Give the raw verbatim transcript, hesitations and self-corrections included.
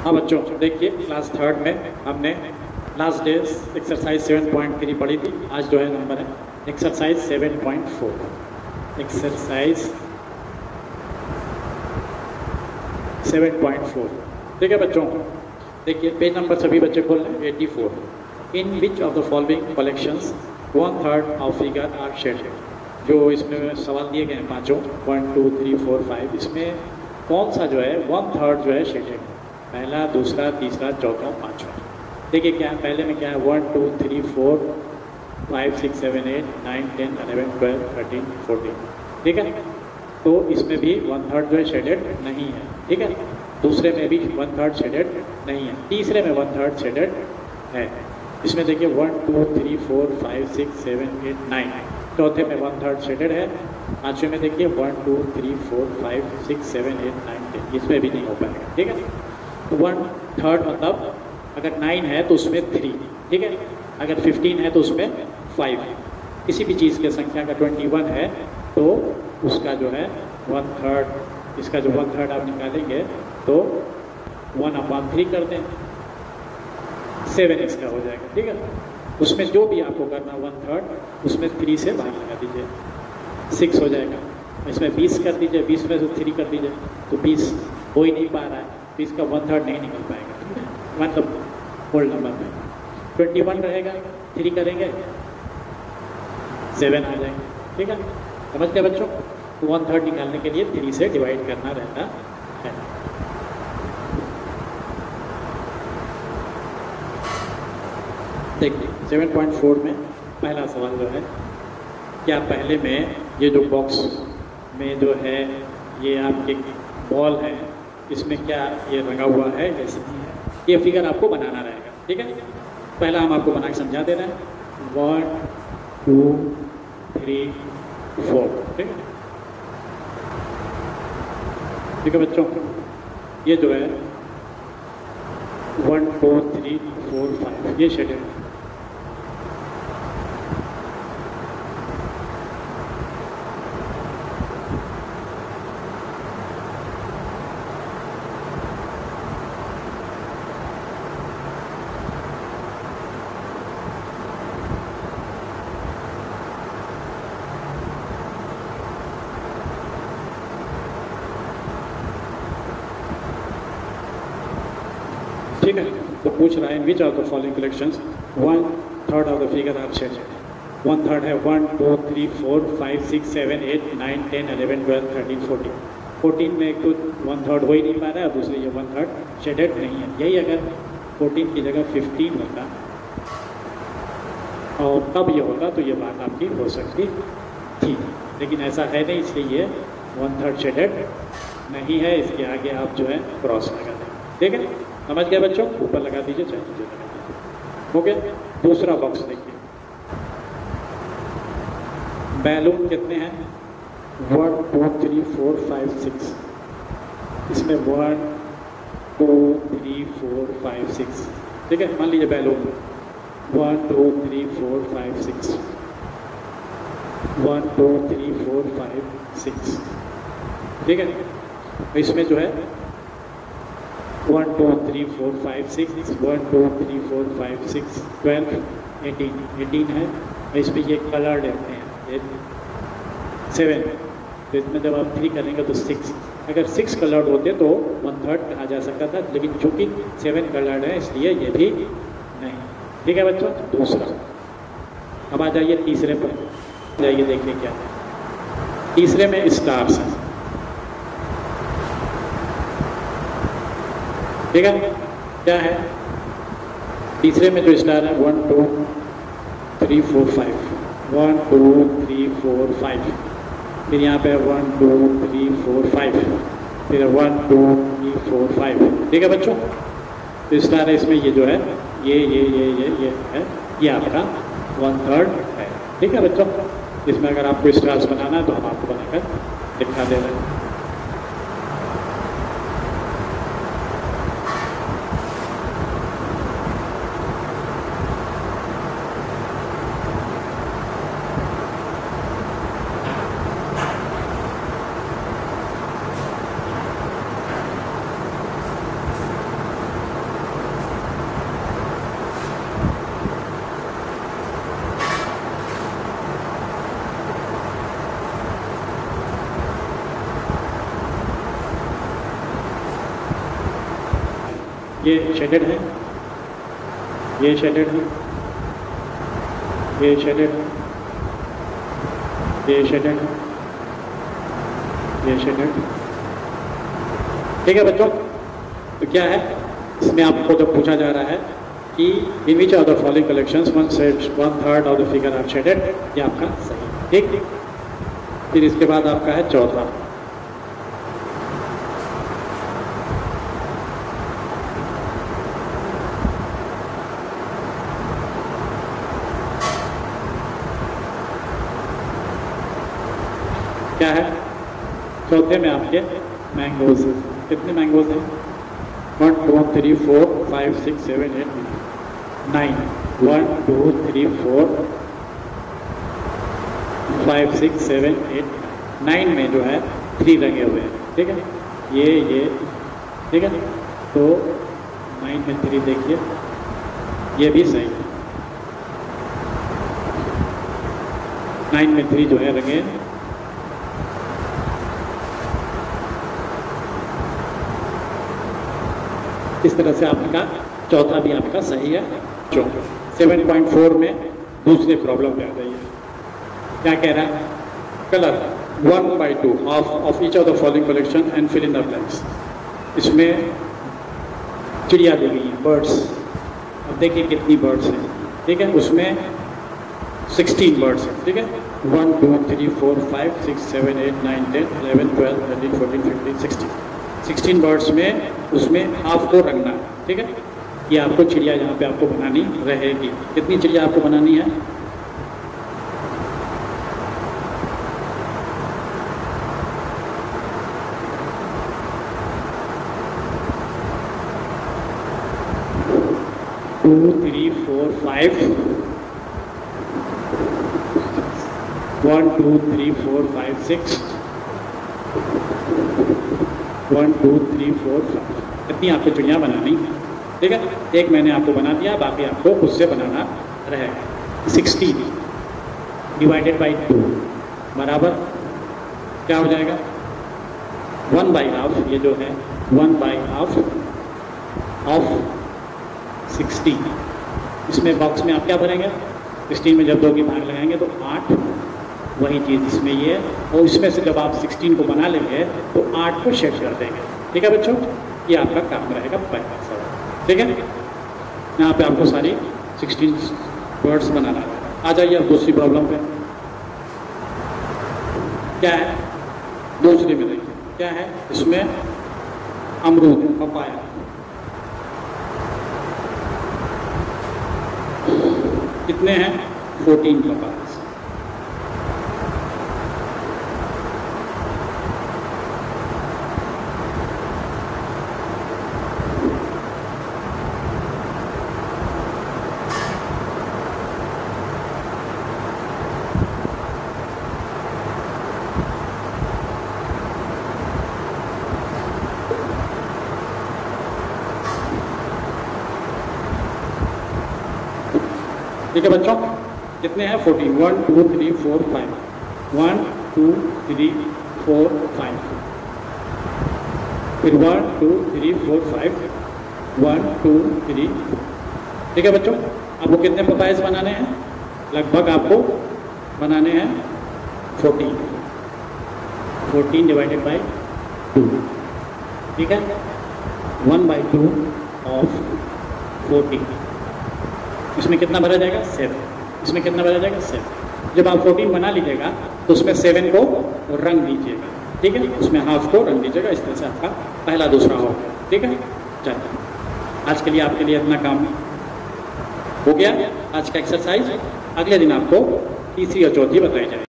हाँ बच्चों, देखिए क्लास थर्ड में हमने last day exercise seven point three पढ़ी थी। आज जो है नंबर है exercise seven point four. Exercise seven point four, ठीक है बच्चों। देखिए पेज नंबर सभी बच्चे खोल लें, eighty four. In which of the following collections one third of figure are shaded. जो इसमें सवाल दिए गए हैं पाँचों, one to three four five, इसमें कौन सा जो है वन थर्ड जो है शेडेड है? पहला, दूसरा, तीसरा, चौथा, पाँचवा। देखिए क्या है, पहले में क्या है, one to three four five six seven eight nine ten eleven twelve thirteen fourteen, ठीक है। तो इसमें भी वन थर्ड जो है शेडेड नहीं है, ठीक है। दूसरे में भी वन थर्ड शेडेड नहीं है, तीसरे में वन थर्ड शेडेड है। इसमें देखिए one to three four five six seven eight nine, चौथे में वन थर्ड शेडेड है। पाँचवें में देखिए one to three four five six seven eight nine ten, इसमें भी नहीं हो पाएगा, ठीक है। तो वन थर्ड मतलब अगर नाइन है तो उसमें थ्री, ठीक है। अगर फिफ्टीन है तो उसमें फाइव। किसी भी चीज़ के संख्या का ट्वेंटी वन है तो उसका जो है वन थर्ड, इसका जो वन थर्ड आप निकालेंगे तो वन अपॉन थ्री कर दें, सेवन इसका हो जाएगा, ठीक है। उसमें जो भी आपको करना वन थर्ड, उसमें थ्री से भाग लगा दीजिए, सिक्स हो जाएगा। इसमें बीस कर दीजिए, बीस में से थ्री कर दीजिए तो बीस हो ही नहीं पा रहा है, तो इसका वन थर्ड नहीं निकल पाएगा, ठीक है। मतलब होल नंबर में ट्वेंटी वन रहेगा, थ्री करेंगे सेवन आ जाएंगे, ठीक है। समझ गए बच्चों? तो वन थर्ड निकालने के लिए थ्री से डिवाइड करना रहता है। देखिए सेवन पॉइंट फोर में पहला सवाल जो है, क्या पहले में ये जो बॉक्स में जो है ये आपके बॉल है, इसमें क्या ये रंगा हुआ है जैसे ये फिगर आपको बनाना रहेगा, ठीक है। पहला हम आपको बना के समझा दे रहे हैं, वन टू थ्री फोर, ठीक है। ठीक है बच्चों, ये जो है one to three four five ये शेडेड है। ठीक है, तो पूछ रहा है in which of the following collections one third of the figure are shaded. One third है one to three four five six seven eight nine ten eleven twelve thirteen fourteen. Fourteen में एक तो वन थर्ड हो ही नहीं पा रहा है, दूसरे ये वन थर्ड शेडेड नहीं है। यही अगर फोर्टीन की जगह फिफ्टीन होता और तब ये होता तो ये बात आपकी हो सकती थी, लेकिन ऐसा है नहीं, इसलिए ये वन थर्ड शेडेड नहीं है। इसके आगे आप जो है क्रॉस लगा दें, ठीक है। समझ गए बच्चों? ऊपर लगा दीजिए, चाहे नीचे लगा दीजिए, ओके। दूसरा बॉक्स देखिए, बैलून कितने हैं, one to three four five six. इसमें one to three four five six, ठीक है। मान लीजिए balloon one to three four five six, one to three four five six, ठीक है। तो इसमें जो है one to three four five six, one to three four five six twelve eighteen, eighteen है। इसमें ये कलर रहते हैं सेवन, तो इसमें जब आप थ्री करेंगे तो सिक्स। अगर सिक्स कलर्ड होते तो वन थर्ड कहा जा सकता था, लेकिन चूंकि सेवन कलर्ड है इसलिए ये भी नहीं, ठीक है बच्चों। दूसरा, अब आ जाइए तीसरे पर, जाइए देखिए क्या है। तीसरे में स्टार्स हैं, ठीक है। क्या है तीसरे में जो स्टार है, one to three four five, one two three four five, फिर यहाँ पे one to three four five, फिर one two three four five, ठीक है बच्चों। तो स्टार है इसमें, ये जो है ये ये ये ये ये है, ये आपका वन थर्ड है, ठीक है बच्चों। इसमें अगर आपको स्टार्स बनाना है तो हम आपको बनाकर दिखा दे रहे हैं। ये शेडेड है, ये शेडेड है, ये शेडेड है, ये शेडेड है, ये शेडेड। ठीक है बच्चों, तो क्या है इसमें आपको जब पूछा जा रहा है कि in which of the following collections one one third of the figure are shaded, ये आपका सही। ठीक, फिर इसके बाद आपका है चौथा। क्या है चौथे में आपके मैंगोज, कितने मैंगोज हैं? One to three four five six seven eight nine, one to three four five six seven eight nine में जो है थ्री रंगे हुए हैं। ठीक है, ये ये ठीक है, तो नाइन में थ्री देखिए, ये भी सही है। नाइन में थ्री जो है रंगे, इस तरह से आपका चौथा भी आपका सही है। जो सेवन पॉइंट फोर में दूसरे प्रॉब्लम पे आ गई है, क्या कह रहा है? Colour one by two of of each of the following collection and fill in the blanks. इसमें चिड़िया दी गई है, बर्ड्स। अब देखिए कितनी बर्ड्स हैं। ठीक है, उसमें सिक्सटीन बर्ड्स हैं। ठीक है, one to three four five six seven eight nine ten eleven twelve thirteen fourteen fifteen sixteen sixteen birds में उसमें हाफ को रंगना है। ठीक है, ये आपको चिड़िया यहाँ पे आपको बनानी रहेगी। कितनी चिड़िया आपको बनानी है? Two three four five, one two three four five six, one to three four five, इतनी आपको चिड़िया बनानी है। ठीक है, एक मैंने आपको बना दिया, बाकी आपको खुद से बनाना रहेगा। सिक्सटीन डिवाइडेड बाई टू बराबर क्या हो जाएगा? वन बाई हाफ, ये जो है one by half of sixteen. इसमें बॉक्स में आप क्या भरेंगे? सिक्सटीन में जब दो की भाग लगाएंगे तो आठ, वही चीज़ इसमें ये है। और इसमें से जब आप सिक्सटीन को बना लेंगे तो आठ को शेड कर देंगे। ठीक है बच्चों, ये आपका काम रहेगा पहला सवाल। ठीक है, यहाँ पे आपको सारी सिक्सटीन वर्ड्स बनाना है। आ जाइए अब दूसरी प्रॉब्लम पे। क्या है दूसरी में? देखिए क्या है इसमें, अमरूद है, पपाया। कितने हैं? Fourteen papaya. ठीक है बच्चों, कितने हैं? Fourteen. One to three four five, one two three four five, फिर one two three four five, one two थ्री। ठीक है बच्चों, आपको कितने पपाइज बनाने हैं? लगभग आपको बनाने हैं fourteen. Fourteen divided by two. ठीक है, one by two of fourteen. इसमें कितना भरा जाएगा? सेवन। इसमें कितना भरा जाएगा? सेवन। जब आप फोर्टीन बना लीजिएगा तो उसमें सेवन को रंग दीजिएगा। ठीक है, उसमें हाफ को रंग दीजिएगा। इस तरह से आपका पहला दूसरा हो गया। ठीक है, चलिए आज के लिए आपके लिए इतना काम हो गया। आज का एक्सरसाइज अगले दिन आपको तीसरी और चौथी बताई जाएगी।